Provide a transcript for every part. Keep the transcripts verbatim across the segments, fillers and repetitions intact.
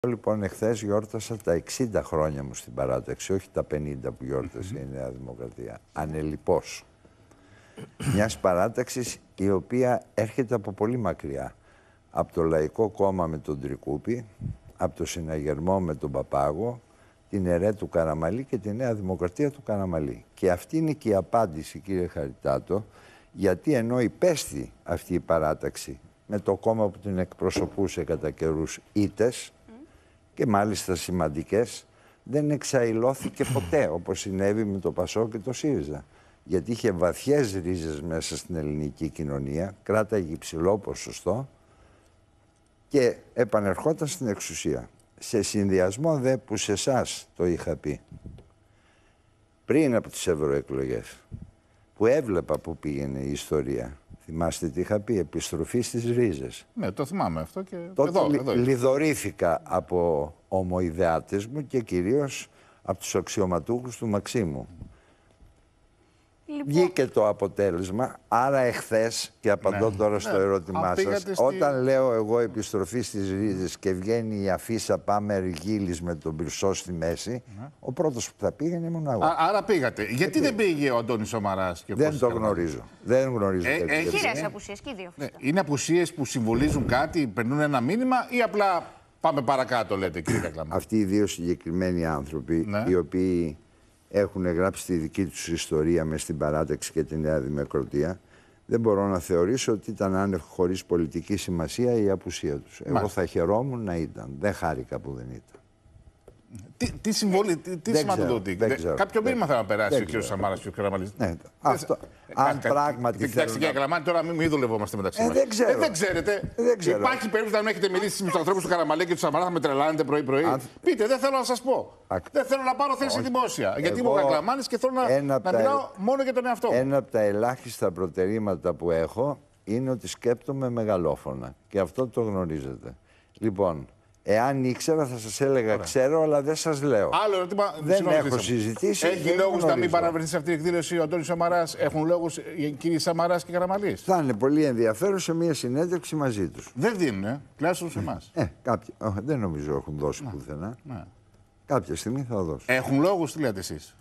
Λοιπόν, εχθές γιόρτασα τα εξήντα χρόνια μου στην παράταξη, όχι τα πενήντα που γιόρτασε η Νέα Δημοκρατία. Ανελιπώς. Μιας παράταξης η οποία έρχεται από πολύ μακριά. Από το Λαϊκό Κόμμα με τον Τρικούπη, από το Συναγερμό με τον Παπάγο, την ΕΡΕ του Καραμαλή και τη Νέα Δημοκρατία του Καραμαλή. Και αυτή είναι και η απάντηση, κύριε Χαριτάτο, γιατί ενώ υπέστη αυτή η παράταξη με το κόμμα που την εκπροσωπούσε κατά καιρούς ήττες, και μάλιστα σημαντικές, δεν εξαϊλώθηκε ποτέ, όπως συνέβη με το Πασό και το ΣΥΡΙΖΑ. Γιατί είχε βαθιές ρίζες μέσα στην ελληνική κοινωνία, κράταγε υψηλό ποσοστό και επανερχόταν στην εξουσία. Σε συνδυασμό δε που σε εσάς το είχα πει, πριν από τις ευρωεκλογές, που έβλεπα που πήγαινε η ιστορία. Θυμάστε τι είχα πει, επιστροφή στις ρίζες. Ναι, το θυμάμαι αυτό και τότε εδώ, λι, εδώ λιδωρήθηκα από ομοειδεάτες μου και κυρίως από τους αξιωματούχους του Μαξίμου. Λοιπόν. Βγήκε το αποτέλεσμα, άρα εχθές, και απαντώ ναι, τώρα στο ναι, ερώτημά σας, στη... όταν λέω εγώ επιστροφή στις ρίζες και βγαίνει η αφίσα «Πάμε Αργίλης» με τον Πυρσό στη μέση, ναι. ο πρώτος που θα πήγαινε ήμουν εγώ. Α, άρα πήγατε. Και Γιατί πήγε. δεν πήγε ο Αντώνης Σαμαράς και ο Δεν το γνωρίζω. Δεν γνωρίζω. Ε, ε, Χειρές απουσίες και οι δύο. Ναι. Είναι απουσίες που συμβολίζουν κάτι, περνούν ένα μήνυμα ή απλά πάμε παρακάτω, λέτε, κύριε Κακλαμάνη. Αυτοί οι δύο συγκεκριμένοι άνθρωποι, ναι. οι οποίοι έχουν γράψει τη δική τους ιστορία μες στην παράταξη και τη Νέα Δημοκρατία, δεν μπορώ να θεωρήσω ότι ήταν άνευ χωρίς πολιτική σημασία η απουσία τους. Μάλιστα. Εγώ θα χαιρόμουν να ήταν. Δεν χάρηκα που δεν ήταν. Τι, τι συμβολή, τι, τι σηματοδοτεί. Κάποιο μήνυμα θα περάσει ο κ. Σαμάρας και ο κ. Καραμαλής. Ναι, αυτό. Αν πράγματι. Κοιτάξτε, κύριε Καραμάνη, τώρα μην δουλευόμαστε μεταξύ μας. Δεν ξέρω. Δεν ξέρετε. Υπάρχει περίπτωση να μην έχετε μιλήσει με τους ανθρώπους του Καραμαλή και του Σαμαρά, θα με τρελάνετε πρωί-πρωί. Πείτε, δεν θέλω να σας πω. Δεν θέλω να πάρω θέση δημόσια. Γιατί είμαι ο Κακλαμάνης και θέλω να μιλάω μόνο για τον εαυτό μου. Ένα από τα ελάχιστα προτερήματα που έχω είναι ότι σκέπτομαι μεγαλόφωνα. Και αυτό το γνωρίζετε. Λοιπόν. Εάν ήξερα θα σας έλεγα Ωραία. ξέρω, αλλά δεν σας λέω. Άλλο ερώτημα, δεν έχω συζητήσει. Έχει λόγους να μην παραβρεθεί σε αυτή την εκδήλωση ο Αντώνης Σαμαράς, έχουν λόγους οι κύριοι Σαμαράς και Καραμαλής. Θα είναι πολύ ενδιαφέρον σε μια συνέντευξη μαζί τους. Δεν δίνουν, ε, τουλάχιστον σε εμάς. Ε, κάποιοι, oh, δεν νομίζω έχουν δώσει να, πουθενά. Ναι. Κάποια στιγμή θα δώσουν. Έχουν λόγους, τι λέτε εσείς.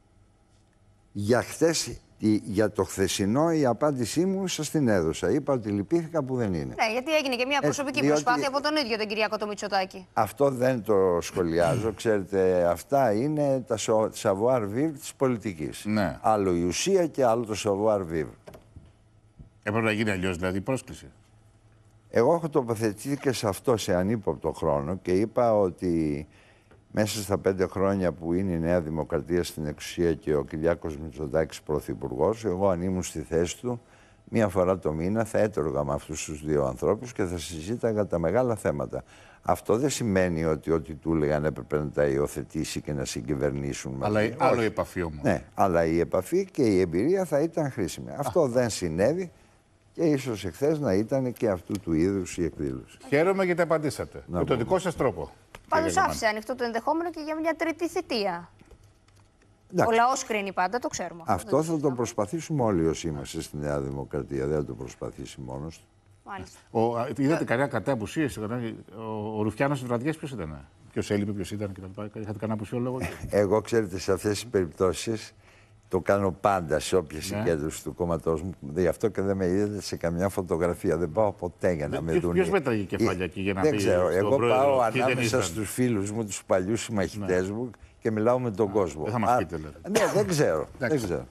Για χθες. Για το χθεσινό η απάντησή μου σας την έδωσα. Είπα ότι λυπήθηκα που δεν είναι. Ναι, γιατί έγινε και μια προσωπική ε, διότι... προσπάθεια από τον ίδιο τον Κυριάκο το Μητσοτάκη. Αυτό δεν το σχολιάζω. Ξέρετε, αυτά είναι τα savoir vivre της πολιτικής. Ναι. Άλλο η ουσία και άλλο το savoir vivre. Έπρεπε να γίνει αλλιώς, δηλαδή, η πρόσκληση. Εγώ έχω τοποθετηθεί και σε αυτό σε ανύποπτο χρόνο και είπα ότι μέσα στα πέντε χρόνια που είναι η Νέα Δημοκρατία στην εξουσία και ο Κυριάκος Μητσοτάκης πρωθυπουργός, εγώ αν ήμουν στη θέση του, μία φορά το μήνα θα έτρωγα με αυτούς τους δύο ανθρώπους και θα συζήταγα τα μεγάλα θέματα. Αυτό δεν σημαίνει ότι ό,τι του έλεγαν έπρεπε να τα υιοθετήσει και να συγκυβερνήσουν. Αλλά η, άλλο η επαφή όμως. Ναι, αλλά η επαφή και η εμπειρία θα ήταν χρήσιμη. Αυτό δεν συνέβη και ίσως εχθές να ήταν και αυτού του είδους η εκδήλωση. Χαίρομαι γιατί απαντήσατε. Με τον δικό σας τρόπο. Πάντως άφησε ανοιχτό το ενδεχόμενο και για μια τρίτη θητεία. Ο λαός κρίνει πάντα, το ξέρουμε. Αυτό θα το προσπαθήσουμε όλοι όσοι είμαστε στη Νέα Δημοκρατία. Δεν θα το προσπαθήσει μόνος του. Μάλιστα. Ο, είδατε κανένα κατά απουσίες, ο, ο Ρουφιάνος στις βραδιές ποιος ήταν. Ποιος έλειπε, ποιος ήταν κτλ. Είχατε κανένα απουσιό λόγο. Εγώ ξέρετε σε αυτές τις περιπτώσεις το κάνω πάντα σε όποιες συγκέντρωση του κόμματός μου. Γι' αυτό και δεν με είδατε σε καμιά φωτογραφία. Δεν πάω ποτέ για να με δουν. Ποιος μέτραγε κεφάλια εκεί για να δεν πει. Δεν ξέρω. Εγώ πάω ανάμεσα στους φίλους μου, τους παλιούς συμμαχητές ναι. μου και μιλάω με τον Α, κόσμο. Δεν θα μας πείτε, λέτε. Ναι, δεν ξέρω. δεν ξέρω.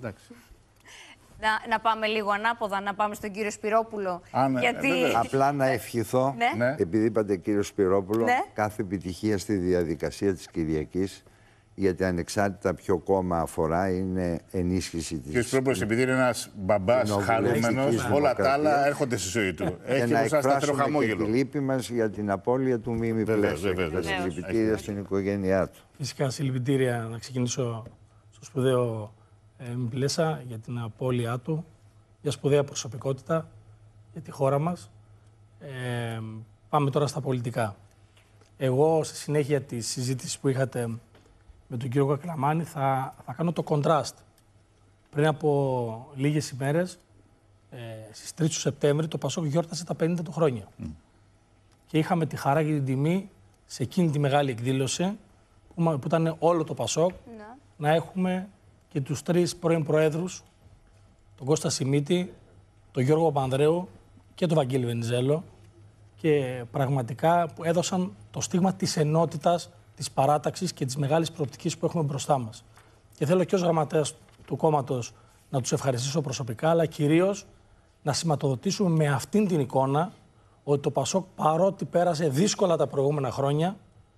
Να, να πάμε λίγο ανάποδα, να πάμε στον κύριο Σπυρόπουλο. Α, ναι, γιατί... Απλά να ευχηθώ, ναι. επειδή είπατε κύριο Σπυρόπουλο, ναι. κάθε επιτυχία στη διαδικασία της Κυριακής. Γιατί ανεξάρτητα ποιο κόμμα αφορά είναι ενίσχυση της. Και ο Σπυρόπουλος, επειδή είναι ένας μπαμπάς χαρούμενος, όλα τα άλλα έρχονται στη ζωή του. Έχει μπροστά σταθερό χαμόγελο. Τη λύπη μας για την απώλεια του Μίμη Πλέσου. Τα συλληπιτήρια στην οικογένειά του. Φυσικά, συλληπιτήρια να ξεκινήσω στο σπουδαίο Μίμη Πλέσα για την απώλειά του, για σπουδαία προσωπικότητα για τη χώρα μας. Ε, πάμε τώρα στα πολιτικά. Εγώ, στη συνέχεια της συζήτησης που είχατε με τον κύριο Κακλαμάνη, θα, θα κάνω το contrast. Πριν από λίγες ημέρες, ε, στις τρεις του Σεπτέμβρη, το Πασόκ γιόρτασε τα πενήντα του χρόνια. Mm. Και είχαμε τη χαρά και την τιμή σε εκείνη τη μεγάλη εκδήλωση που ήταν όλο το Πασόκ, ναι. να έχουμε και τους τρεις πρώην προέδρους, τον Κώστα Σιμίτη, τον Γιώργο Παπανδρέου και τον Βαγγέλη Βενιζέλο, και πραγματικά που έδωσαν το στίγμα της ενότητας, της παράταξης και της μεγάλης προοπτικής που έχουμε μπροστά μας. Και θέλω και ως γραμματέας του κόμματος να τους ευχαριστήσω προσωπικά, αλλά κυρίως να σηματοδοτήσουμε με αυτήν την εικόνα ότι το Πασόκ, παρότι πέρασε δύσκολα τα προηγούμενα χρόνια,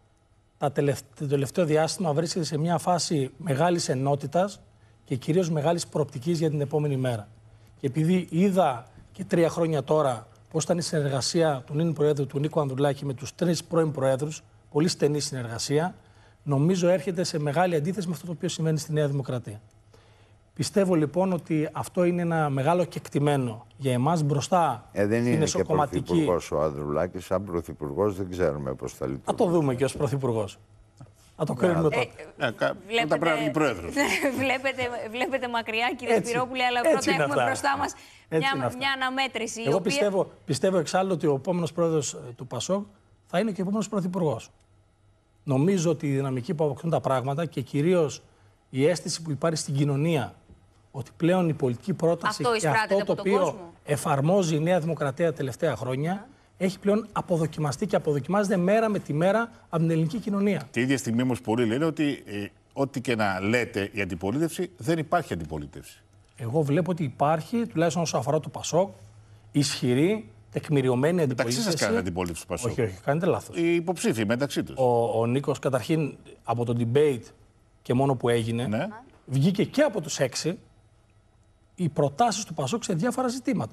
τα τελευταί, το τελευταίο διάστημα βρίσκεται σε μια φάση μεγάλης ενότητας και κυρίως μεγάλης προοπτικής για την επόμενη μέρα. Και επειδή είδα και τρία χρόνια τώρα πώς ήταν η συνεργασία του νυν Προέδρου του Νίκου Ανδρουλάκη με τους τρεις πρώην Προέδρους, πολύ στενή συνεργασία, νομίζω έρχεται σε μεγάλη αντίθεση με αυτό το οποίο συμβαίνει στη Νέα Δημοκρατία. Πιστεύω λοιπόν ότι αυτό είναι ένα μεγάλο κεκτημένο για εμάς μπροστά ε, δεν στην είναι εσωκομματική. Και πρωθυπουργός ο Ανδρουλάκης, σαν πρωθυπουργός δεν ξέρουμε πώς θα λειτουργήσει. Θα το δούμε και ως πρωθυπουργός. Θα το κρίνουμε τότε. Ε, ε, βλέπετε, πρέπει να πρόεδρος. βλέπετε, βλέπετε μακριά, κύριε Σπυρόπουλε, αλλά πρώτα έχουμε αυτά. μπροστά μας μια, μια αναμέτρηση. Εγώ οποία... πιστεύω, πιστεύω εξάλλου ότι ο επόμενος πρόεδρος του Πασόκ θα είναι και ο επόμενος πρωθυπουργός. Νομίζω ότι η δυναμική που αποκτούν τα πράγματα και κυρίως η αίσθηση που υπάρχει στην κοινωνία ότι πλέον η πολιτική πρόταση αυτό και αυτό το οποίο κόσμο. εφαρμόζει η Νέα Δημοκρατία τα τελευταία χρόνια yeah. έχει πλέον αποδοκιμαστεί και αποδοκιμάζεται μέρα με τη μέρα από την ελληνική κοινωνία. Τη ίδια στιγμή όμως πολλοί λένε ότι ε, ό,τι και να λέτε η αντιπολίτευση, δεν υπάρχει αντιπολίτευση. Εγώ βλέπω ότι υπάρχει, τουλάχιστον όσο αφορά το Πασόκ, ισχυρή, τεκμηριωμένη αντιπολίτευση. Μεταξύ σας κάνετε αντιπολίτευση του Πασόκ. Όχι, όχι, κάνετε λάθος. Οι υποψήφοι μεταξύ τους. Ο, ο Νίκος καταρχήν από το debate και μόνο που έγινε, ναι. βγήκε και από τους έξι οι προτάσεις του Πασόκ σε διάφορα ζητήματα.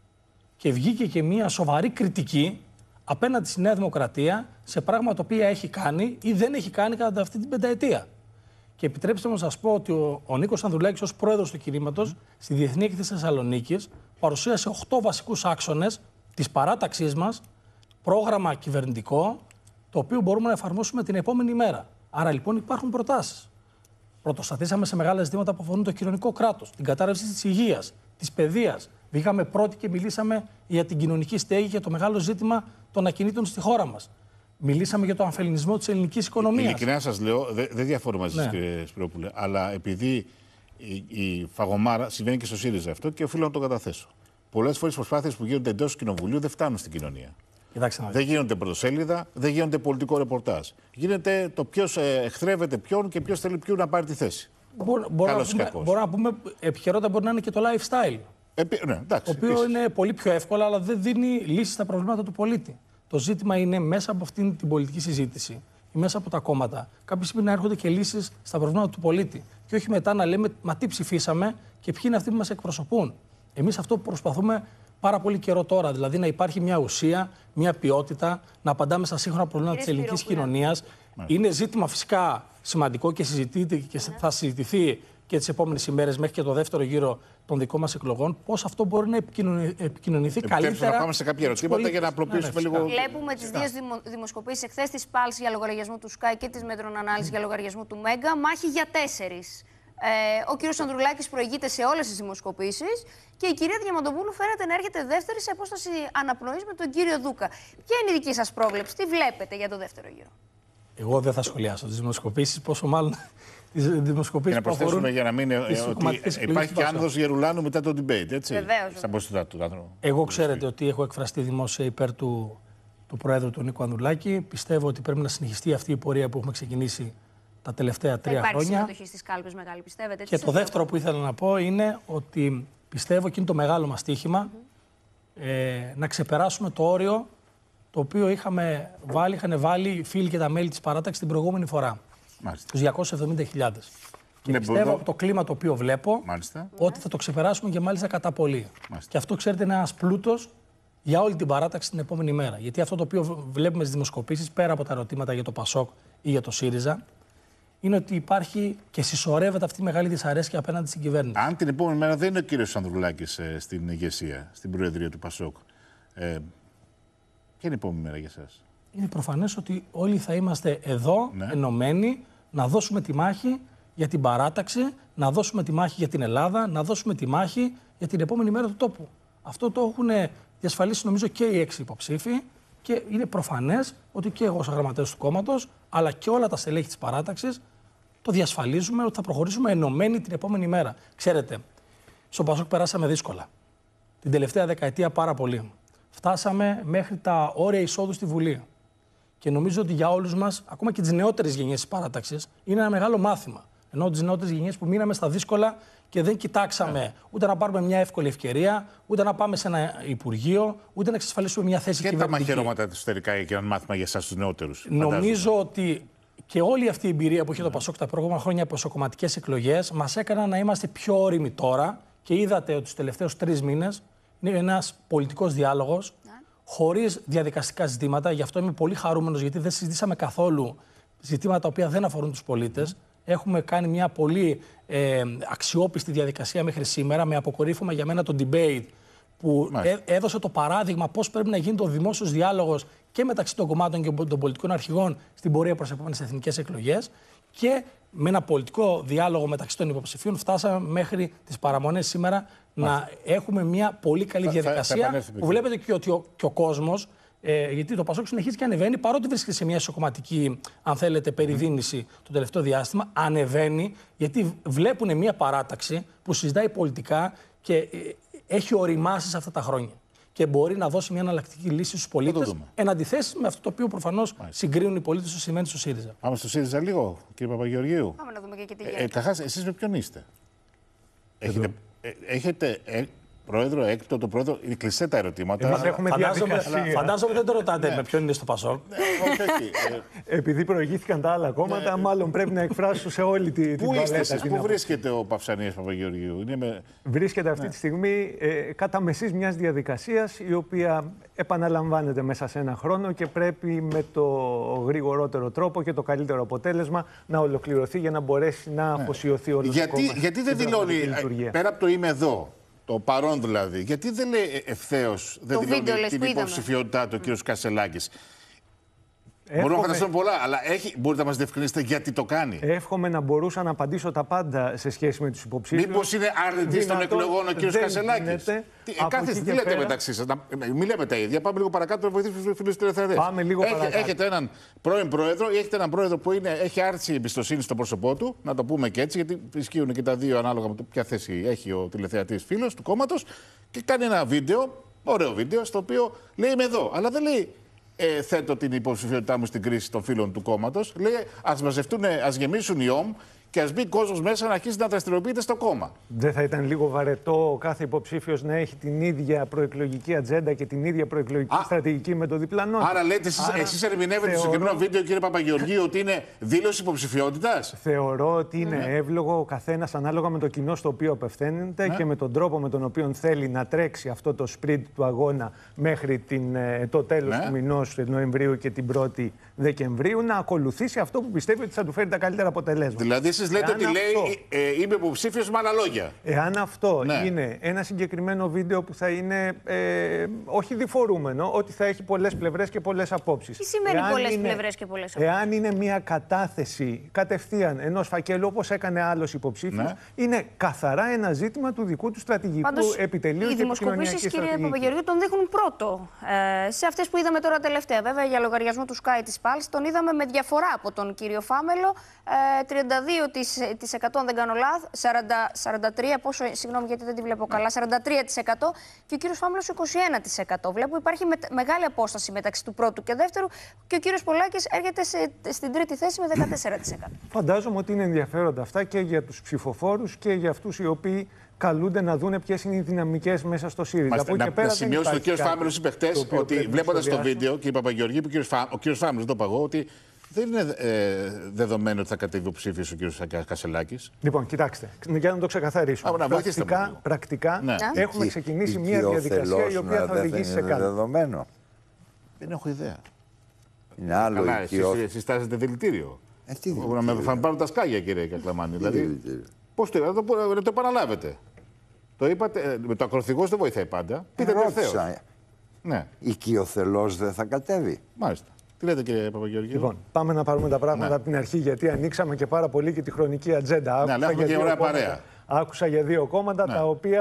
Και βγήκε και μια σοβαρή κριτική απέναντι στη Νέα Δημοκρατία σε πράγματα τα οποία έχει κάνει ή δεν έχει κάνει κατά αυτή την πενταετία. Και επιτρέψτε μου να σας πω ότι ο, ο Νίκος Ανδρουλάκης ως πρόεδρος του κινήματος mm. στη Διεθνή Έκθεση Θεσσαλονίκης παρουσίασε οκτώ βασικούς άξονες της παράταξής μας, πρόγραμμα κυβερνητικό, το οποίο μπορούμε να εφαρμόσουμε την επόμενη μέρα. Άρα λοιπόν υπάρχουν προτάσεις. Πρωτοσταθήσαμε σε μεγάλα ζητήματα που αφορούν το κοινωνικό κράτος, την κατάρρευση της υγείας, της παιδείας. Βγήκαμε πρώτοι και μιλήσαμε για την κοινωνική στέγη και το μεγάλο ζήτημα των ακινήτων στη χώρα μας. Μιλήσαμε για τον αμφελληνισμό της ελληνικής οικονομίας. Ειλικρινά σας λέω, δεν δε διαφωνώ μαζί σας, ναι. κύριε Σπυρόπουλε, αλλά επειδή η, η φαγωμάρα συμβαίνει και στο ΣΥΡΙΖΑ αυτό και οφείλω να το καταθέσω. Πολλές φορές οι προσπάθειες που γίνονται εντός του κοινοβουλίου δεν φτάνουν στην κοινωνία. Κοιτάξτε, δεν γίνονται πρωτοσέλιδα, δεν γίνονται πολιτικό ρεπορτάζ. Γίνεται το ποιος εχθρεύεται ποιον και ποιος θέλει ποιον να πάρει τη θέση. Μπορούμε μπορώ να πούμε, επιχειρότητα μπορεί να είναι και το lifestyle. Επί, ναι, εντάξει, το οποίο επίσης. είναι πολύ πιο εύκολο, αλλά δεν δίνει λύσεις στα προβλήματα του πολίτη. Το ζήτημα είναι μέσα από αυτήν την πολιτική συζήτηση ή μέσα από τα κόμματα κάποια στιγμή να έρχονται και λύσεις στα προβλήματα του πολίτη. Και όχι μετά να λέμε μα τι ψηφίσαμε και ποιοι είναι αυτοί που μας εκπροσωπούν. Εμείς αυτό που προσπαθούμε πάρα πολύ καιρό τώρα, δηλαδή να υπάρχει μια ουσία, μια ποιότητα, να απαντάμε στα σύγχρονα προβλήματα της ελληνικής κοινωνίας. Ναι. Είναι ζήτημα φυσικά σημαντικό και συζητείται και ναι. θα συζητηθεί και τις επόμενες ημέρες μέχρι και το δεύτερο γύρο των δικών μας εκλογών, πώς αυτό μπορεί να επικοινωνηθεί Επιτρέψτε καλύτερα. Να πάμε σε κάποια ερωτήματα για να απλοποιήσουμε ναι, λίγο. Βλέπουμε τις δύο δημο, δημοσκοπήσεις εχθές της Πάλς για λογαριασμό του Sky και της Μέτρων Ανάλυσης για λογαριασμό του Μέγκα. Μάχη για τέσσερις. Ε, ο κύριος Ανδρουλάκης προηγείται σε όλες τις δημοσκοπήσεις και η κυρία Διαμαντοπούλου φαίνεται να έρχεται δεύτερη σε απόσταση αναπνοής με τον κύριο Δούκα. Ποια είναι η δική σας πρόβλεψη, τι βλέπετε για το δεύτερο γύρο? Εγώ δεν θα σχολιάσω τις δημοσκοπήσεις, πόσο μάλλον τις δημοσκοπήσεις που αφορούν. Να προσθέσουμε για να μην ότι υπάρχει και άνοδος Γερουλάνου μετά το debate, έτσι. Βεβαίως. Στα ποσοστά του άνθρωπου. Εγώ ξέρετε ότι έχω εκφραστεί δημόσια υπέρ του, του Προέδρου του Νίκου Ανδρουλάκη. Πιστεύω ότι πρέπει να συνεχιστεί αυτή η πορεία που έχουμε ξεκινήσει τα τελευταία τρία θα χρόνια. Υπάρχει συμμετοχή στις κάλπες μεγάλη, πιστεύετε? Και το δεύτερο που ήθελα να πω είναι ότι πιστεύω και είναι το μεγάλο μας στοίχημα mm-hmm. ε, να ξεπεράσουμε το όριο το οποίο είχαμε βάλει, είχαν βάλει οι φίλοι και τα μέλη της παράταξης την προηγούμενη φορά. Μάλιστα. Τους διακόσιες εβδομήντα χιλιάδες. Και ναι, πιστεύω από το κλίμα το οποίο βλέπω Μάλιστα. ότι θα το ξεπεράσουμε και μάλιστα κατά πολύ. Μάλιστα. Και αυτό, ξέρετε, είναι ένας πλούτος για όλη την παράταξη την επόμενη μέρα. Γιατί αυτό το οποίο βλέπουμε στις δημοσκοπήσεις, πέρα από τα ερωτήματα για το Πασόκ ή για το ΣΥΡΙΖΑ, είναι ότι υπάρχει και συσσωρεύεται αυτή η μεγάλη δυσαρέσκεια απέναντι στην κυβέρνηση. Αν την επόμενη μέρα δεν είναι ο κύριος Ανδρουλάκης ε, στην ηγεσία, στην Προεδρία του Πασόκ, ε, ποια είναι η επόμενη μέρα για εσάς? Είναι προφανές ότι όλοι θα είμαστε εδώ ναι. ενωμένοι να δώσουμε τη μάχη για την παράταξη, να δώσουμε τη μάχη για την Ελλάδα, να δώσουμε τη μάχη για την επόμενη μέρα του τόπου. Αυτό το έχουν διασφαλίσει νομίζω και οι έξι υποψήφοι Και είναι προφανές ότι και εγώ, σαν γραμματέας του κόμματος, αλλά και όλα τα στελέχη της παράταξης, το διασφαλίζουμε ότι θα προχωρήσουμε ενωμένοι την επόμενη μέρα. Ξέρετε, στο Πασόκ περάσαμε δύσκολα. Την τελευταία δεκαετία πάρα πολύ. Φτάσαμε μέχρι τα όρια εισόδου στη Βουλή. Και νομίζω ότι για όλους μας, ακόμα και τις νεότερες γενιές της παράταξης, είναι ένα μεγάλο μάθημα. Ενώ τις νεότερες γενιές που μείναμε στα δύσκολα και δεν κοιτάξαμε yeah. ούτε να πάρουμε μια εύκολη ευκαιρία, ούτε να πάμε σε ένα υπουργείο, ούτε να εξασφαλίσουμε μια θέση κυβερνητική. Και τα μαχαιρώματα εσωτερικά και ένα μάθημα για εσάς τους νεότερους. Νομίζω ότι και όλη αυτή η εμπειρία που είχε yeah. το Πασόκ τα προηγούμενα χρόνια από εσωκομματικές εκλογές μας έκαναν να είμαστε πιο όριμοι τώρα. Και είδατε ότι τους τελευταίους τρεις μήνες είναι ένας πολιτικός διάλογος yeah. χωρίς διαδικαστικά ζητήματα. Γι' αυτό είμαι πολύ χαρούμενος, γιατί δεν συζητήσαμε καθόλου ζητήματα τα οποία δεν αφορούν τους πολίτες. Mm. Έχουμε κάνει μια πολύ ε, αξιόπιστη διαδικασία μέχρι σήμερα, με αποκορύφωμα για μένα το debate που ε, έδωσε το παράδειγμα πώς πρέπει να γίνει ο δημόσιος διάλογος και μεταξύ των κομμάτων και των πολιτικών αρχηγών στην πορεία προς επόμενες εθνικές εκλογές. Και με ένα πολιτικό διάλογο μεταξύ των υποψηφίων φτάσαμε μέχρι τις παραμονές σήμερα Μάλιστα. να έχουμε μια πολύ καλή διαδικασία θα, θα που βλέπετε και ότι ο, και ο κόσμος, ε, γιατί το Πασόκ συνεχίζει και ανεβαίνει, παρότι βρίσκεται σε μια ισοκομματική, αν θέλετε, περιδίνηση mm. το τελευταίο διάστημα, ανεβαίνει γιατί βλέπουν μια παράταξη που συζητάει πολιτικά και ε, έχει οριμάσει σε αυτά τα χρόνια. Και μπορεί να δώσει μια εναλλακτική λύση στους πολίτες, εν αντιθέσει με αυτό το οποίο προφανώς συγκρίνουν οι πολίτες στο σημαίνει στο ΣΥΡΙΖΑ. Πάμε στο ΣΥΡΙΖΑ λίγο, κύριε Παπαγεωργίου. Πάμε να δούμε και, και τι γίνεται. Ε, Καταρχάς, εσείς με ποιον είστε? Έχετε, ε, έχετε ε, πρόεδρο, έκτο, το πρόεδρο, είναι κλειστέ τα ερωτήματα. Εμείς έχουμε φαντάζομαι, φαντάζομαι δεν το ρωτάτε ναι. με ποιον είναι στο Πασόκ. όχι, όχι. Επειδή προηγήθηκαν τα άλλα κόμματα, ναι. μάλλον πρέπει να εκφράσω σε όλη τη, την παλέτα. Πού βρίσκεται ο Παυσανίας Παπαγεωργίου? Είναι με... Βρίσκεται αυτή ναι. τη στιγμή ε, κατά μεσής μιας διαδικασίας, η οποία επαναλαμβάνεται μέσα σε ένα χρόνο και πρέπει με το γρηγορότερο τρόπο και το καλύτερο αποτέλεσμα να ολοκληρωθεί για να μπορέσει να αφοσιωθεί όλο το κόμμα. Γιατί δεν δηλώνει, πέρα από το είμαι εδώ, το παρόν δηλαδή, γιατί δεν λέει ευθέως, δεν δηλώνει την υποψηφιότητά του ο κ. Κασελάκης? Εύχομαι... Μπορούμε να φανταστούμε πολλά, αλλά έχει... μπορείτε να μας διευκρινίσετε γιατί το κάνει? Εύχομαι να μπορούσα να απαντήσω τα πάντα σε σχέση με τους υποψήφιους. Μήπως είναι αρνητής των εκλογών ο κ. Κασελάκης? Καθίστε, τι λέτε πέρα... μεταξύ σας? Μην λέμε τα ίδια. Πάμε λίγο παρακάτω να βοηθήσουμε τους φίλους τηλεθεατές. Πάμε λίγο Έχε, παρακάτω. Έχετε έναν πρώην πρόεδρο ή έχετε έναν πρόεδρο που είναι, έχει άρση εμπιστοσύνη στο πρόσωπό του, να το πούμε και έτσι, γιατί ισχύουν και τα δύο ανάλογα με το ποια θέση έχει ο τηλεθεατής φίλος του κόμματος, και κάνει ένα βίντεο, ωραίο βίντεο, στο οποίο λέει είμαι εδώ, αλλά δεν λέει. Ε, θέτω την υποψηφιότητά μου στην κρίση των φίλων του κόμματος. Λέει ας μαζευτούν, ας γεμίσουν οι ΟΜ και ας μπει κόσμος μέσα να αρχίσει να δραστηριοποιείται στο κόμμα. Δεν θα ήταν λίγο βαρετό ο κάθε υποψήφιος να έχει την ίδια προεκλογική ατζέντα και την ίδια προεκλογική Α, στρατηγική με το διπλανό? Άρα λέτε εσείς, εσείς ερμηνεύετε θεωρώ... το συγκεκριμένο βίντεο, κύριε Παπαγεωργίου, ότι είναι δήλωση υποψηφιότητας? Θεωρώ ότι είναι ναι. εύλογο ο καθένας ανάλογα με το κοινό στο οποίο απευθύνεται ναι. και με τον τρόπο με τον οποίο θέλει να τρέξει αυτό το σπριντ του αγώνα μέχρι την, το τέλος ναι. του μηνός Νοεμβρίου και την πρώτη Δεκεμβρίου, να ακολουθήσει αυτό που πιστεύει ότι θα του φέρει τα καλύτερα αποτελέσματα. Δηλαδή, εσείς λέτε εάν ότι αυτό, λέει ε, είμαι υποψήφιος με άλλα λόγια. Εάν αυτό ναι. είναι ένα συγκεκριμένο βίντεο που θα είναι ε, όχι διφορούμενο, ότι θα έχει πολλές πλευρές και πολλές απόψεις. Τι σημαίνει πολλές πλευρές και πολλές απόψεις? Εάν είναι μια κατάθεση κατευθείαν ενός φακέλου, όπως έκανε άλλος υποψήφιος, ναι. είναι καθαρά ένα ζήτημα του δικού του στρατηγικού Πάντως, επιτελείου και επικοινωνιακής στρατηγικής. Οι δημοσκοπήσεις, κύριε Παπαγεωργίου, τον δείχνουν πρώτο ε, σε αυτές που είδαμε τώρα τελευταία. Βέβαια, για λογαριασμό του Sky της Pulse, τον είδαμε με διαφορά από τον κύριο Φάμελο. Ε, τριάντα δύο τοις εκατό, αν δεν κάνω λάθος, σαράντα, σαράντα τρία, πόσο, συγγνώμη γιατί δεν τη βλέπω καλά, σαράντα τρία τοις εκατό και ο κύριος Φάμελος είκοσι ένα τοις εκατό. Βλέπω υπάρχει με, μεγάλη απόσταση μεταξύ του πρώτου και δεύτερου και ο κύριος Πολάκης έρχεται σε, στην τρίτη θέση με δεκατέσσερα τοις εκατό. Φαντάζομαι ότι είναι ενδιαφέροντα αυτά και για τους ψηφοφόρους και για αυτούς οι οποίοι καλούνται να δουν ποιες είναι οι δυναμικές μέσα στο ΣΥΡΙΖΑ. Μάστε, να, να σημειώσω ότι ο κύριος Φάμελος είπε χτες ότι βλέποντας το βίντεο, κύριε Παπαγεωργίου, ο κύριος Φάμελος, το παγώ, ότι δεν είναι ε, δεδομένο ότι θα κατέβει υποψήφιος ο κύριος Κασελάκης. Λοιπόν, κοιτάξτε, για να το ξεκαθαρίσουμε. Α, να πρακτικά, πρακτικά ναι. έχουμε ξεκινήσει μια διαδικασία η οποία θα οδηγήσει σε κάτι. Δεδομένο. Δεν έχω ιδέα. Είναι άλλο. Καλά, εσείς, εσείς στάζετε δηλητήριο. Ε, τι δηλητήριο? Να με πάρουν τα σκάγια, κύριε Κακλαμάνη. Δηλαδή, πώς το είπατε, να το επαναλάβετε. Το είπατε, με το ακροθυγός δεν βοηθάει πάντα. Πείτε το ευθέως. Ναι. Οικειοθελώς δεν θα κατέβει. Μάλιστα. Τι λέτε, κύριε Παπαγεωργίου? Λοιπόν, πάμε να πάρουμε τα πράγματα ναι. από την αρχή, γιατί ανοίξαμε και πάρα πολύ και τη χρονική ατζέντα. Ναι, αλλά έχουμε και ωραία παρέα. Άκουσα για δύο κόμματα ναι. τα οποία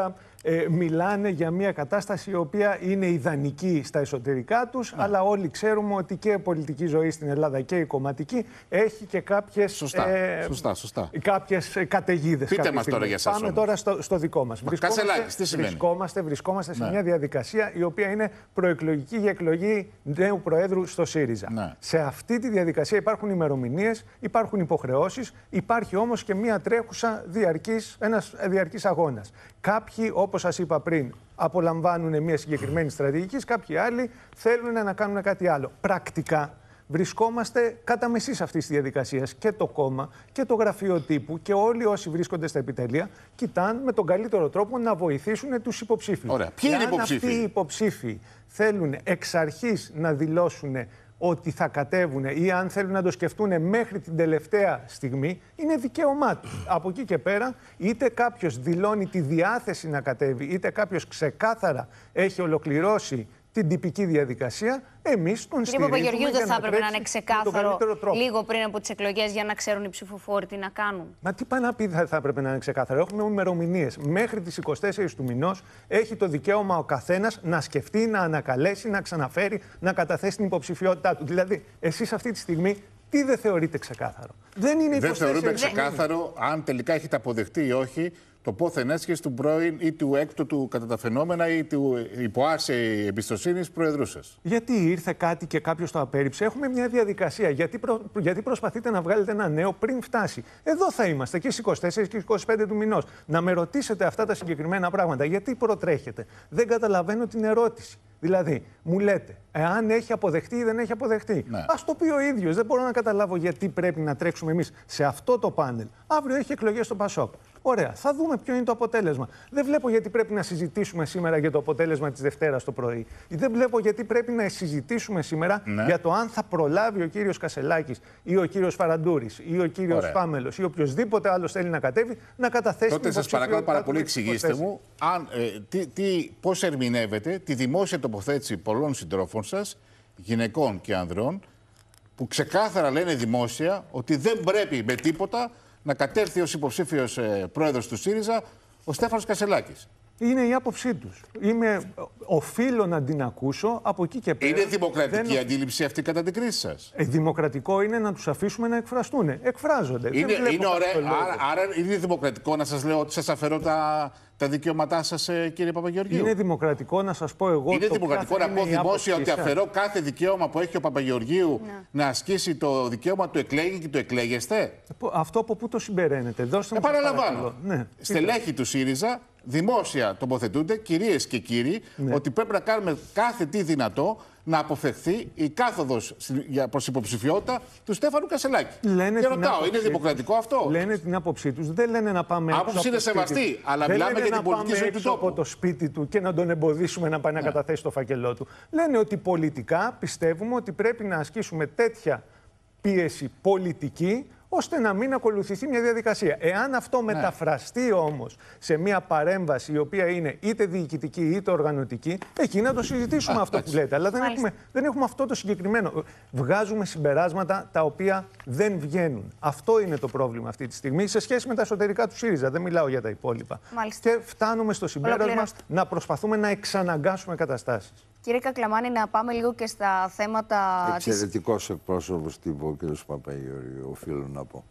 ε, μιλάνε για μια κατάσταση η οποία είναι ιδανική στα εσωτερικά τους, ναι. αλλά όλοι ξέρουμε ότι και η πολιτική ζωή στην Ελλάδα και η κομματική έχει και κάποιες, σωστά, ε, σωστά, σωστά. κάποιες καταιγίδες. Πείτε μας τώρα για εσάς. Πάμε όμως. τώρα στο, στο δικό μας. Κασελάκης, τι σημαίνει? Βρισκόμαστε, βρισκόμαστε σε ναι. μια διαδικασία η οποία είναι προεκλογική για εκλογή νέου Προέδρου στο ΣΥΡΙΖΑ. Ναι. Σε αυτή τη διαδικασία υπάρχουν ημερομηνίες, υπάρχουν υποχρεώσεις, υπάρχει όμως και μια τρέχουσα διαρκής, ένας διαρκής αγώνας. Κάποιοι, όπως σας είπα πριν, απολαμβάνουν μια συγκεκριμένη στρατηγική, κάποιοι άλλοι θέλουν να κάνουν κάτι άλλο. Πρακτικά βρισκόμαστε κατά μεσής αυτής της διαδικασίας. Και το κόμμα και το γραφείο τύπου και όλοι όσοι βρίσκονται στα επιτελεία κοιτάνε με τον καλύτερο τρόπο να βοηθήσουν τους υποψήφιους. Ωραία. Ποιοι είναι οι υποψήφοι? Αυτοί οι υποψήφοι θέλουν εξ αρχής να δηλώσουν ότι θα κατέβουν ή αν θέλουν να το σκεφτούν μέχρι την τελευταία στιγμή, είναι δικαίωμά τους. Από εκεί και πέρα, είτε κάποιος δηλώνει τη διάθεση να κατέβει, είτε κάποιος ξεκάθαρα έχει ολοκληρώσει την τυπική διαδικασία, εμείς τον στηρίζουμε. Κύριε Παπαγεωργίου, δεν θα έπρεπε να είναι ξεκάθαρο λίγο πριν από τις εκλογές για να ξέρουν οι ψηφοφόροι τι να κάνουν? Μα τι πάει να πει θα, θα έπρεπε να είναι ξεκάθαρο? Έχουμε ημερομηνίες. Μέχρι τις εικοστή τέταρτη του μηνός έχει το δικαίωμα ο καθένας να σκεφτεί, να ανακαλέσει, να ξαναφέρει, να καταθέσει την υποψηφιότητά του. Δηλαδή, εσείς αυτή τη στιγμή τι δεν θεωρείτε ξεκάθαρο? Δεν είναι Δεν θεωρούμε ξεκάθαρο αν τελικά έχετε αποδεχτεί ή όχι το πόθεν έσχεση του πρώην ή του έκτου του κατά τα φαινόμενα ή του υποάρση εμπιστοσύνη Προεδρού σας. Γιατί ήρθε κάτι και κάποιος το απέρριψε? Έχουμε μια διαδικασία. Γιατί, προ... Γιατί προσπαθείτε να βγάλετε ένα νέο πριν φτάσει? Εδώ θα είμαστε και στις εικοστή τέταρτη και στις εικοστή πέμπτη του μηνός. Να με ρωτήσετε αυτά τα συγκεκριμένα πράγματα. Γιατί προτρέχετε? Δεν καταλαβαίνω την ερώτηση. Δηλαδή, μου λέτε, εάν έχει αποδεχτεί ή δεν έχει αποδεχτεί. Ναι. Ας το πει ο ίδιος. Δεν μπορώ να καταλάβω γιατί πρέπει να τρέξουμε εμείς σε αυτό το πάνελ. Αύριο έχει εκλογές στο Πασόκ. Ωραία, θα δούμε ποιο είναι το αποτέλεσμα. Δεν βλέπω γιατί πρέπει να συζητήσουμε σήμερα για το αποτέλεσμα της Δευτέρας το πρωί. Δεν βλέπω γιατί πρέπει να συζητήσουμε σήμερα ναι. για το αν θα προλάβει ο κύριος Κασελάκης ή ο κύριος Φαραντούρης ή ο κύριος Φάμελος ή οποιοδήποτε άλλος θέλει να κατέβει να καταθέσει. Τότε σας παρακαλώ πάρα πολύ, εξηγήστε μου αν, ε, τι, τι, πώς ερμηνεύετε τη δημόσια τοποθέτηση πολλών συντρόφων σας, γυναικών και ανδρών, που ξεκάθαρα λένε δημόσια ότι δεν πρέπει με τίποτα να κατέρθει ως υποψήφιος ε, πρόεδρος του ΣΥΡΙΖΑ ο Στέφανος Κασελάκης. Είναι η άποψή τους. Είμαι, οφείλω να την ακούσω από εκεί και πέρα. Είναι δημοκρατική δεν... αντίληψη αυτή κατά την κρίση σας? Ε, δημοκρατικό είναι να τους αφήσουμε να εκφραστούν. Εκφράζονται. Είναι, είναι ωραία. Άρα, άρα είναι δημοκρατικό να σας λέω ότι σας αφαιρώ τα, τα δικαιώματά σας, κύριε Παπαγεωργίου? Είναι δημοκρατικό να σας πω εγώ. Είναι δημοκρατικό να πω δημόσια ότι αφαιρώ κάθε δικαίωμα που έχει ο Παπαγεωργίου ναι. να ασκήσει το δικαίωμα του εκλέγει και του εκλέγεστε? Αυτό από πού το συμπεραίνετε? Δώστε μου. Επαναλαμβάνω. Ναι. Στελέχη του ΣΥΡΙΖΑ δημόσια τοποθετούνται, κυρίες και κύριοι, ναι. ότι πρέπει να κάνουμε κάθε τι δυνατό να αποφευχθεί η κάθοδος προς υποψηφιότητα του Στέφανου Κασελάκη. Λένε και ρωτάω, άποψη... είναι δημοκρατικό αυτό? Λένε την άποψή τους. Δεν λένε να πάμε άποψη έξω είναι σεβαστή, αλλά δεν μιλάμε για την πολιτική ζωή του τόπου. Από το σπίτι του και να τον εμποδίσουμε να πάει ναι. να καταθέσει το φάκελό του. Λένε ότι πολιτικά πιστεύουμε ότι πρέπει να ασκήσουμε τέτοια πίεση πολιτική, ώστε να μην ακολουθηθεί μια διαδικασία. Εάν αυτό ναι. μεταφραστεί όμως σε μια παρέμβαση η οποία είναι είτε διοικητική είτε οργανωτική, εκεί να το συζητήσουμε Α, αυτό έτσι. που λέτε. Αλλά δεν έχουμε, δεν έχουμε αυτό το συγκεκριμένο. Βγάζουμε συμπεράσματα τα οποία δεν βγαίνουν. Αυτό είναι το πρόβλημα αυτή τη στιγμή σε σχέση με τα εσωτερικά του ΣΥΡΙΖΑ. Δεν μιλάω για τα υπόλοιπα. Μάλιστα. Και φτάνουμε στο συμπέρασμα να προσπαθούμε να εξαναγκάσουμε καταστάσεις. Κύριε Κακλαμάνη, να πάμε λίγο και στα θέματα. Εξαιρετικός της... εκπρόσωπος τύπου ο κ. Παπαγεωργίου, οφείλω να πω.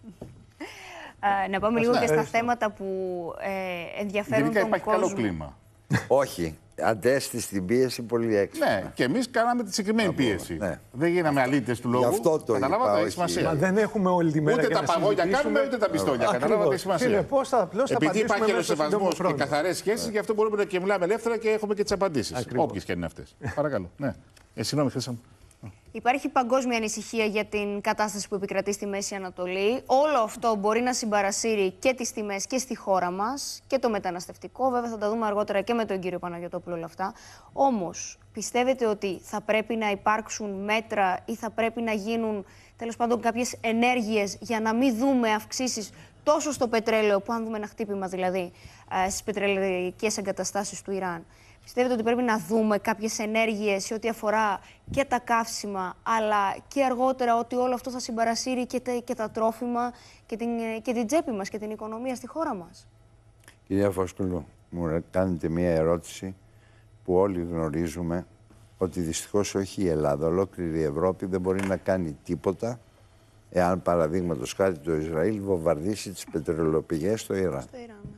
Ε, να πάμε λίγο ναι, και στα θέματα που ε, ενδιαφέρουν γενικά τον υπάρχει κόσμο. Καλό κλίμα. Όχι. Αντέστη την πίεση πολύ έξω. Ναι, και εμείς κάναμε τη συγκεκριμένη πίεση. Ναι. Δεν γίναμε αλήτες του λόγου. Γι' αυτό το Καταλάβατε, έχει σημασία. Μα δεν έχουμε όλη τη μέρα. Ούτε τα παγόνια κάνουμε, ούτε τα πιστόλια. Καταλάβατε, έχει σημασία. Πώς θα, θα Επειδή υπάρχει ένα σεβασμός και καθαρές σχέσεις, γι' αυτό μπορούμε να μιλάμε ελεύθερα και έχουμε και τις απαντήσεις. Όποιες και είναι αυτές. Παρακαλώ. Ναι. Ε, συγγνώμη, Χρύσα μου. Υπάρχει παγκόσμια ανησυχία για την κατάσταση που επικρατεί στη Μέση Ανατολή. Όλο αυτό μπορεί να συμπαρασύρει και τις τιμές και στη χώρα μας και το μεταναστευτικό. Βέβαια θα τα δούμε αργότερα και με τον κύριο Παναγιωτόπουλο όλα αυτά. Όμως, πιστεύετε ότι θα πρέπει να υπάρξουν μέτρα ή θα πρέπει να γίνουν τέλος πάντων κάποιες ενέργειες για να μην δούμε αυξήσεις τόσο στο πετρέλαιο, που αν δούμε ένα χτύπημα δηλαδή στις πετρελαϊκές εγκαταστάσεις του Ιράν? Πιστεύετε ότι πρέπει να δούμε κάποιες ενέργειες σε ό,τι αφορά και τα καύσιμα, αλλά και αργότερα ότι όλο αυτό θα συμπαρασύρει και τα, και τα τρόφιμα και την, και την τσέπη μας και την οικονομία στη χώρα μας? Κυρία Φασκουλού, μου κάνετε μία ερώτηση που όλοι γνωρίζουμε ότι δυστυχώς όχι η Ελλάδα, ολόκληρη η Ευρώπη δεν μπορεί να κάνει τίποτα εάν παραδείγματος χάρη το Ισραήλ βομβαρδίσει τις πετρελαιοπηγές στο Ιράν. Στο Ιράν, ναι.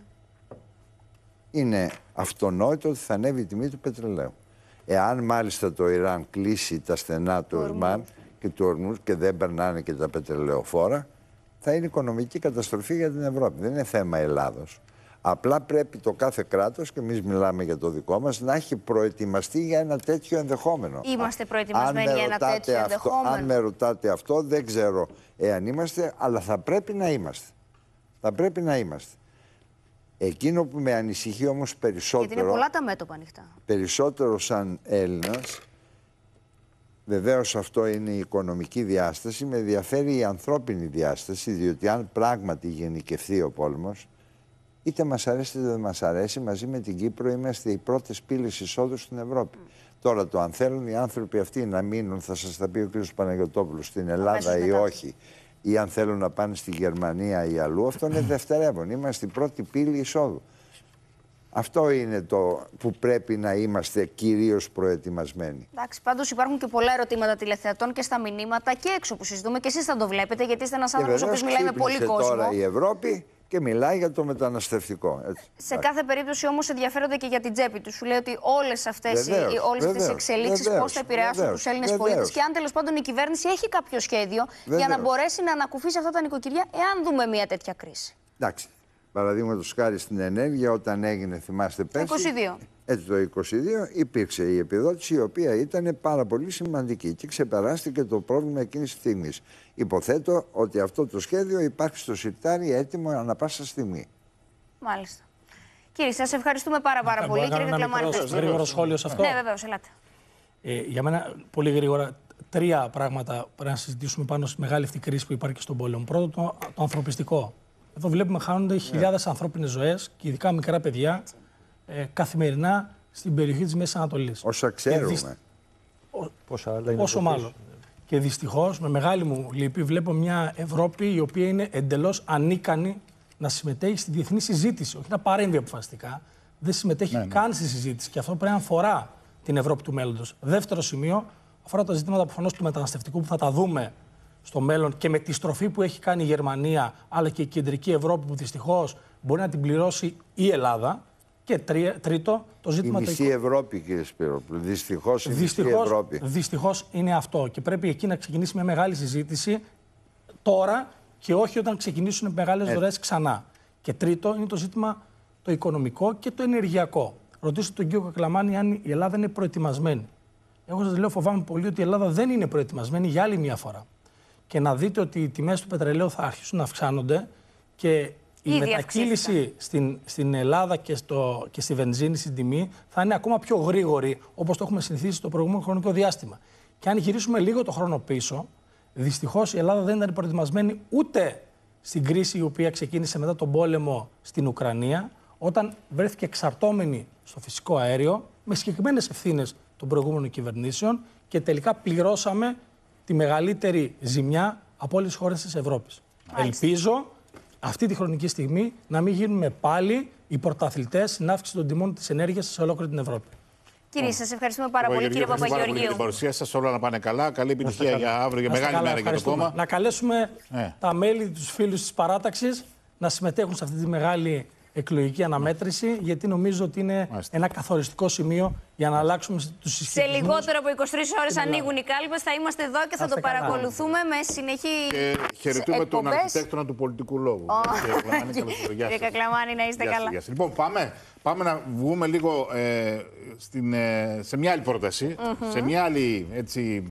Είναι αυτονόητο ότι θα ανέβει η τιμή του πετρελαίου. Εάν μάλιστα το Ιράν κλείσει τα στενά του Ορμάν και του Ορμούζ και δεν περνάνε και τα πετρελαιοφόρα, θα είναι οικονομική καταστροφή για την Ευρώπη. Δεν είναι θέμα Ελλάδος. Απλά πρέπει το κάθε κράτος, και εμείς μιλάμε για το δικό μας, να έχει προετοιμαστεί για ένα τέτοιο ενδεχόμενο. Είμαστε προετοιμασμένοι για ένα τέτοιο αυτό, ενδεχόμενο. Αν με ρωτάτε αυτό, δεν ξέρω εάν είμαστε, αλλά θα πρέπει να είμαστε. Θα πρέπει να είμαστε. Εκείνο που με ανησυχεί όμως περισσότερο... Γιατί είναι πολλά τα μέτωπα ανοιχτά. Περισσότερο σαν Έλληνας, βεβαίως αυτό είναι η οικονομική διάσταση, με ενδιαφέρει η ανθρώπινη διάσταση, διότι αν πράγματι γενικευθεί ο πόλεμος, είτε μας αρέσει είτε δεν μας αρέσει, μαζί με την Κύπρο είμαστε οι πρώτες πύλες εισόδου στην Ευρώπη. Mm. Τώρα το αν θέλουν οι άνθρωποι αυτοί να μείνουν, θα σας τα πει ο κ. Παναγιωτόπουλος, στην Ελλάδα ή όχι, ή αν θέλουν να πάνε στη Γερμανία ή αλλού, αυτό είναι δευτερεύον. Είμαστε η πρώτη πύλη εισόδου. Αυτό είναι το που πρέπει να είμαστε κυρίως προετοιμασμένοι. Εντάξει, πάντως υπάρχουν και πολλά ερωτήματα τηλεθεατών και στα μηνύματα και έξω που συζητούμε και εσείς θα το βλέπετε, γιατί είστε ένας άνθρωπος ο οποίος μιλάει με πολύ κόσμο. Τώρα η Ευρώπη και μιλάει για το μεταναστευτικό. Έτσι. Σε κάθε περίπτωση όμως ενδιαφέρονται και για την τσέπη του. Σου λέει ότι όλες αυτές, βεβαίως, οι, όλες αυτές οι εξελίξεις πώς θα επηρεάσουν τους Έλληνες πολίτες και αν τέλος πάντων η κυβέρνηση έχει κάποιο σχέδιο βεβαίως, για να μπορέσει να ανακουφίσει αυτά τα νοικοκυριά, εάν δούμε μια τέτοια κρίση. Εντάξει. Παραδείγματος χάρη στην ενέργεια, όταν έγινε, θυμάστε πέρσι, είκοσι δύο. Έτσι το είκοσι δύο υπήρξε η επιδότηση, η οποία ήταν πάρα πολύ σημαντική και ξεπεράστηκε το πρόβλημα εκείνης της στιγμής. Υποθέτω ότι αυτό το σχέδιο υπάρχει στο σιρτάρι έτοιμο ανά πάσα στιγμή. Μάλιστα. Κύριε, σας ευχαριστούμε πάρα, πάρα πολύ. Κύριε Κακλαμάνη, ένα γρήγορο σχόλιο σε αυτό. Ναι, βεβαίως, ελάτε. Ε, για μένα, πολύ γρήγορα, τρία πράγματα πρέπει να συζητήσουμε πάνω στη μεγάλη αυτή κρίση που υπάρχει και στον πόλεμο. Πρώτο, το, το ανθρωπιστικό. Εδώ βλέπουμε χάνονται χιλιάδες yeah. ανθρώπινες ζωές και ειδικά μικρά παιδιά ε, καθημερινά στην περιοχή της Μέσης Ανατολής. Όσα ξέρουμε. Δυσ... Πόσα άλλα είναι Πόσο μάλλον. Και δυστυχώς, με μεγάλη μου λύπη, βλέπω μια Ευρώπη η οποία είναι εντελώς ανίκανη να συμμετέχει στη διεθνή συζήτηση. Όχι να παρέμβει αποφασιστικά. Δεν συμμετέχει ναι, καν ναι. στη συζήτηση. Και αυτό πρέπει να αφορά την Ευρώπη του μέλλοντος. Δεύτερο σημείο αφορά τα ζητήματα προφανώς του μεταναστευτικού που θα τα δούμε στο μέλλον και με τη στροφή που έχει κάνει η Γερμανία, αλλά και η κεντρική Ευρώπη που δυστυχώς μπορεί να την πληρώσει η Ελλάδα. Και τρία, τρίτο, το ζήτημα... Η μισή το... Ευρώπη, κύριε Σπυρόπουλο. Δυστυχώς η δυστυχώς, μισή Ευρώπη. Δυστυχώς είναι αυτό. Και πρέπει εκεί να ξεκινήσει μια μεγάλη συζήτηση τώρα και όχι όταν ξεκινήσουν μεγάλες δωρεές ξανά. Και τρίτο είναι το ζήτημα το οικονομικό και το ενεργειακό. Ρωτήστε τον κύριο Κακλαμάνη αν η Ελλάδα είναι προετοιμασμένη. Εγώ σας λέω, φοβάμαι πολύ ότι η Ελλάδα δεν είναι προετοιμασμένη για άλλη μια φορά. Και να δείτε ότι οι τιμές του πετρελαίου θα αρχίσουν να αυξάνονται και η Ήδη μετακύληση στην, στην Ελλάδα και, στο, και στη βενζίνη στην τιμή θα είναι ακόμα πιο γρήγορη, όπως το έχουμε συνηθίσει στο προηγούμενο χρονικό διάστημα. Και αν γυρίσουμε λίγο το χρόνο πίσω, δυστυχώς η Ελλάδα δεν ήταν προετοιμασμένη ούτε στην κρίση η οποία ξεκίνησε μετά τον πόλεμο στην Ουκρανία, όταν βρέθηκε εξαρτώμενη στο φυσικό αέριο, με συγκεκριμένες ευθύνες των προηγούμενων κυβερνήσεων και τελικά πληρώσαμε τη μεγαλύτερη ζημιά από όλες τις χώρες της Ευρώπης. Μάλιστα. Ελπίζω αυτή τη χρονική στιγμή να μην γίνουμε πάλι οι πρωταθλητές στην αύξηση των τιμών της ενέργειας σε ολόκληρη την Ευρώπη. Κύριε, σας ευχαριστούμε πάρα πολύ, κύριε Παπαγεωργίου. Για την παρουσία σας, όλα να πάνε καλά. Καλή επιτυχία για αύριο, για μεγάλη μέρα για το κόμμα. Να καλέσουμε ε. τα μέλη, τους φίλους της παράταξης να συμμετέχουν σε αυτή τη μεγάλη εκλογική αναμέτρηση, γιατί νομίζω ότι είναι Μάλιστα. ένα καθοριστικό σημείο για να αλλάξουμε τους συσχετισμούς. Σε λιγότερο από είκοσι τρεις ώρες ανοίγουν οι κάλπες, θα είμαστε εδώ και θα το καλά. παρακολουθούμε με συνεχή και χαιρετούμε εκπομπές. Τον αρχιτέκτονα του πολιτικού λόγου. Oh. Κύριε Κακλαμάνη, να είστε καλά. Λοιπόν, πάμε, πάμε να βγούμε λίγο ε, στην, ε, σε μια άλλη πρόταση, mm-hmm. σε μια άλλη έτσι,